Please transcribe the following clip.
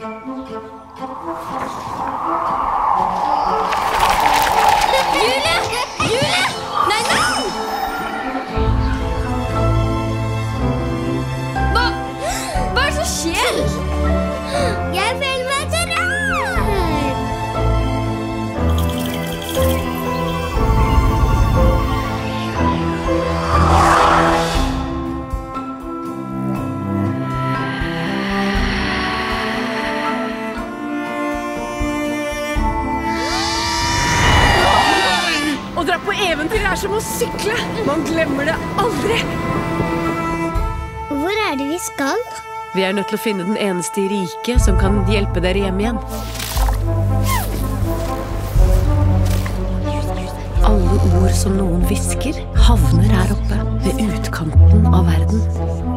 Julie! Julie! Nei, nei! Hva er det som skjer? Jeg føler meg så rar. Å dra på eventyr er som å sykle. Man glemmer det aldri. Hvor er det vi skal? Vi er nødt til å finne den eneste i riket som kan hjelpe dere hjem igjen. Alle ord som noen hvisker, havner her oppe ved utkanten av verden.